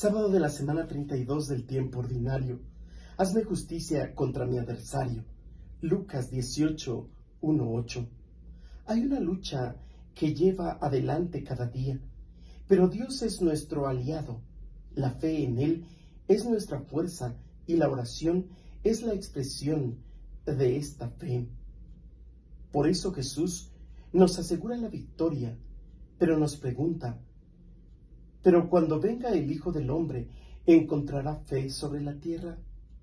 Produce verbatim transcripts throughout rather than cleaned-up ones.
Sábado de la semana treinta y dos del tiempo ordinario. Hazme justicia contra mi adversario. Lucas dieciocho, uno, ocho. Hay una lucha que lleva adelante cada día, pero Dios es nuestro aliado. La fe en Él es nuestra fuerza y la oración es la expresión de esta fe. Por eso Jesús nos asegura la victoria, pero nos pregunta: pero cuando venga el Hijo del Hombre, ¿encontrará fe sobre la tierra?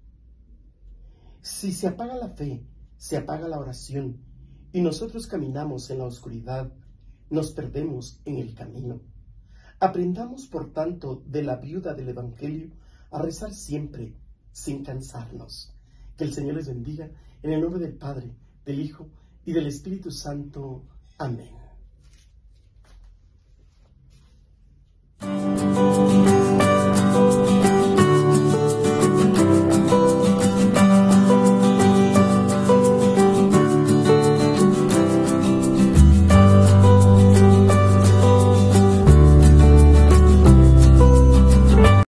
Si se apaga la fe, se apaga la oración, y nosotros caminamos en la oscuridad, nos perdemos en el camino. Aprendamos, por tanto, de la viuda del Evangelio a rezar siempre, sin cansarnos. Que el Señor les bendiga, en el nombre del Padre, del Hijo y del Espíritu Santo. Amén.